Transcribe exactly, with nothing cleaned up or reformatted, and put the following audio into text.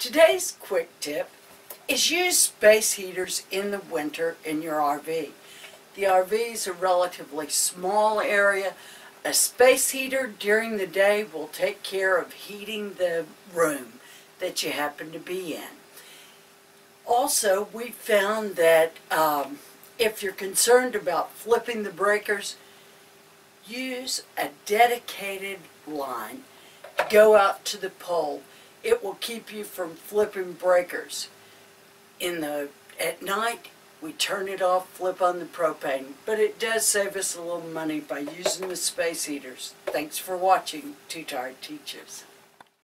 Today's quick tip is use space heaters in the winter in your R V. The R V is a relatively small area. A space heater during the day will take care of heating the room that you happen to be in. Also, we found that um, if you're concerned about flipping the breakers, use a dedicated line. Go out to the pole. It will keep you from flipping breakers. In the at night, we turn it off, flip on the propane, but it does save us a little money by using the space heaters. Thanks for watching, Two Tired Teachers.